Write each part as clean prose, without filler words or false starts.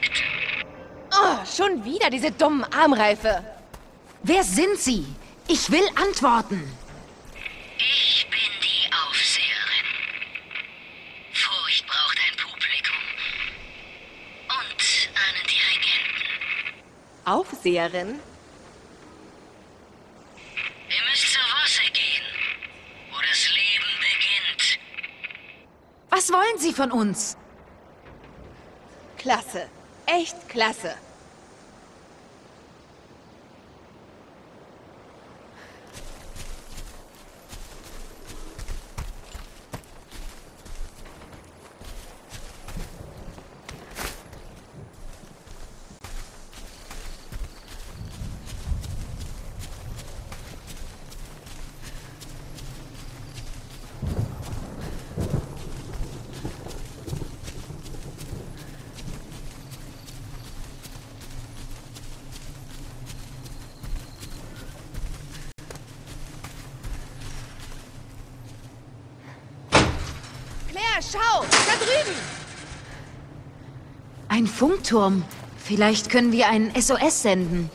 Oh, schon wieder diese dummen Armreife. Wer sind Sie? Ich will antworten. Ich bin die Aufseherin. Furcht braucht ein Publikum. Und einen Dirigenten. Aufseherin? Ihr müsst zur Wasse gehen, wo das Leben beginnt. Was wollen Sie von uns? Klasse. Echt klasse. Claire, schau! Da drüben! Ein Funkturm. Vielleicht können wir einen SOS senden.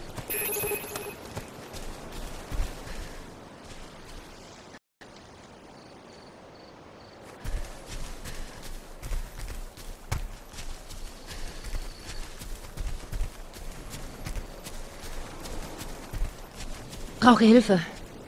Brauche Hilfe.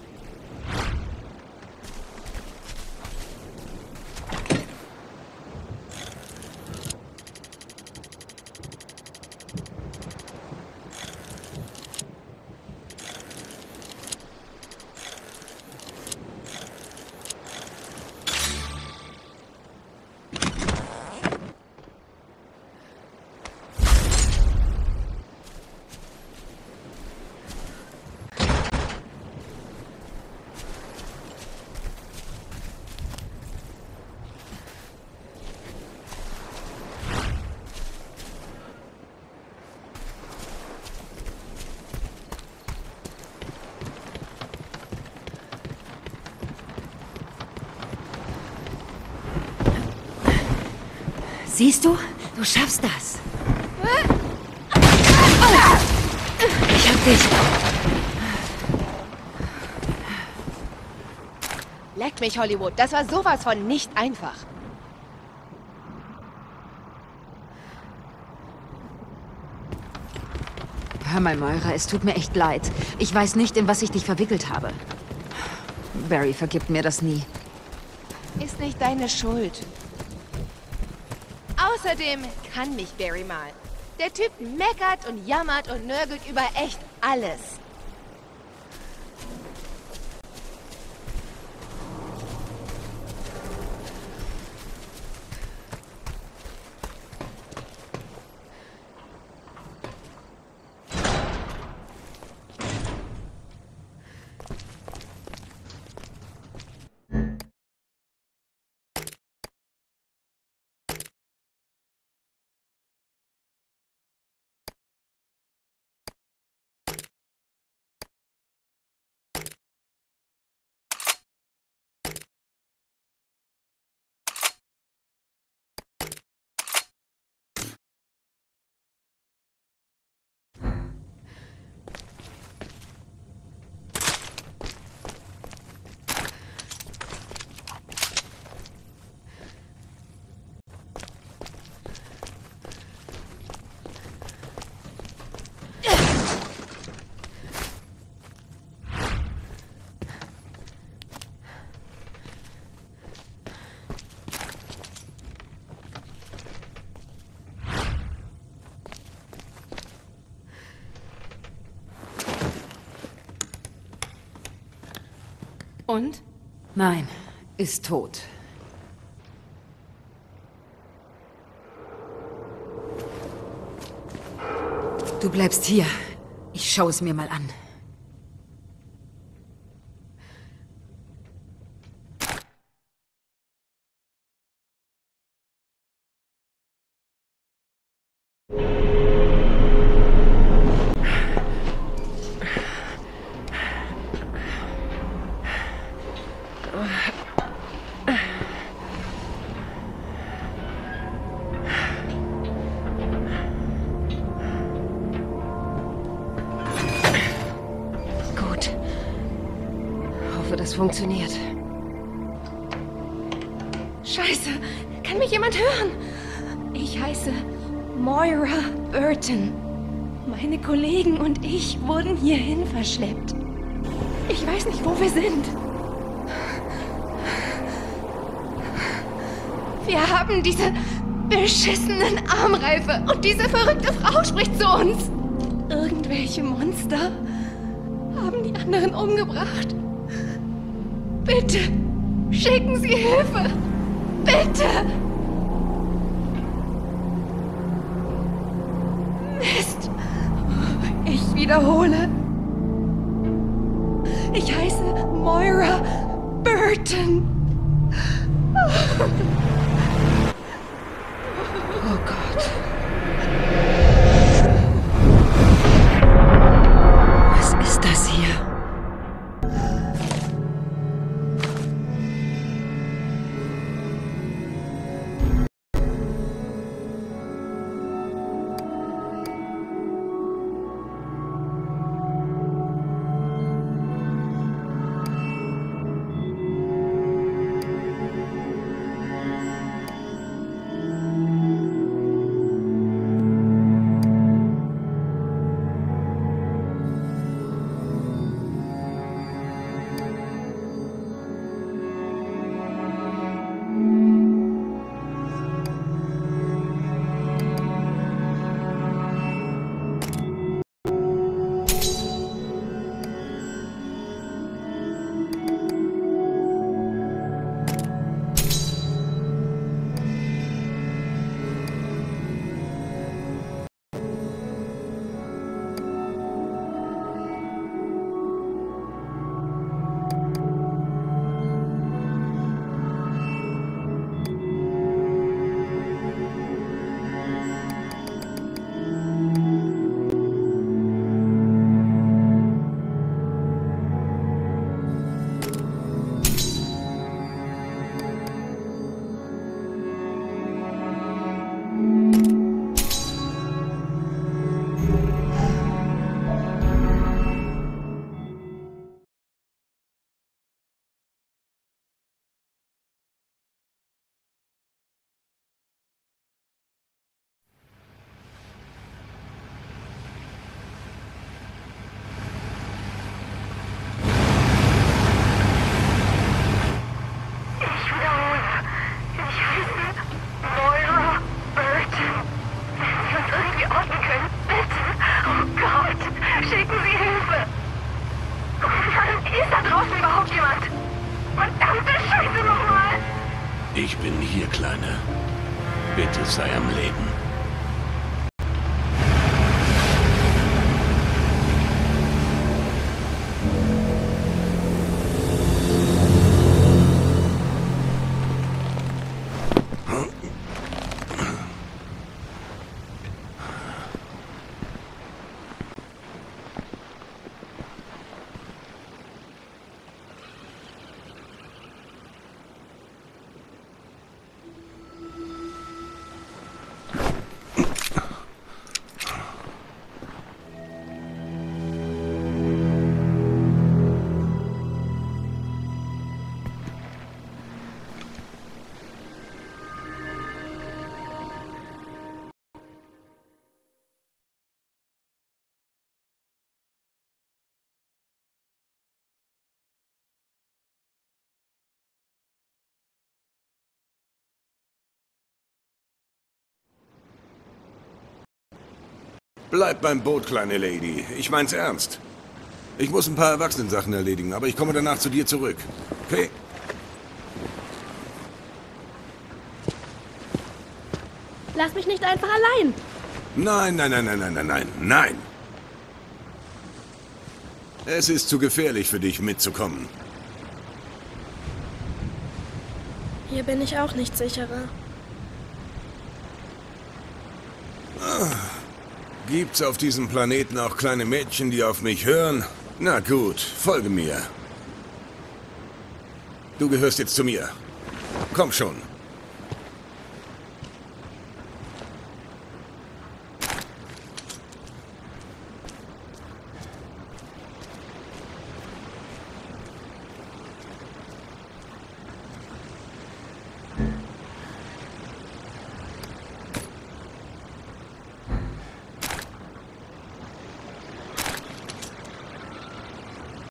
Siehst du? Du schaffst das. Ich hab dich. Leck mich, Hollywood. Das war sowas von nicht einfach. Hör mal, Moira, es tut mir echt leid. Ich weiß nicht, in was ich dich verwickelt habe. Barry vergibt mir das nie. Ist nicht deine Schuld. Außerdem kann mich Barry mal. Der Typ meckert und jammert und nörgelt über echt alles. Und? Nein, ist tot. Du bleibst hier. Ich schaue es mir mal an. funktioniert. Scheiße, kann mich jemand hören? Ich heiße Moira Burton. Meine Kollegen und ich wurden hierhin verschleppt. Ich weiß nicht, wo wir sind. Wir haben diese beschissenen Armreife und diese verrückte Frau spricht zu uns. Irgendwelche Monster haben die anderen umgebracht. Bitte, schicken Sie Hilfe. Bitte. Mist. Ich wiederhole. Ich heiße Moira Burton. Oh Gott. Was ist das hier? Ich bin hier, Kleine. Bitte sei am Leben. Bleib beim Boot, kleine Lady. Ich mein's ernst. Ich muss ein paar Erwachsenensachen erledigen, aber ich komme danach zu dir zurück. Okay? Lass mich nicht einfach allein. Nein, nein, nein, nein, nein, nein, nein, nein. Es ist zu gefährlich für dich, mitzukommen. Hier bin ich auch nicht sicherer. Gibt's auf diesem Planeten auch kleine Mädchen, die auf mich hören? Na gut, folge mir. Du gehörst jetzt zu mir. Komm schon.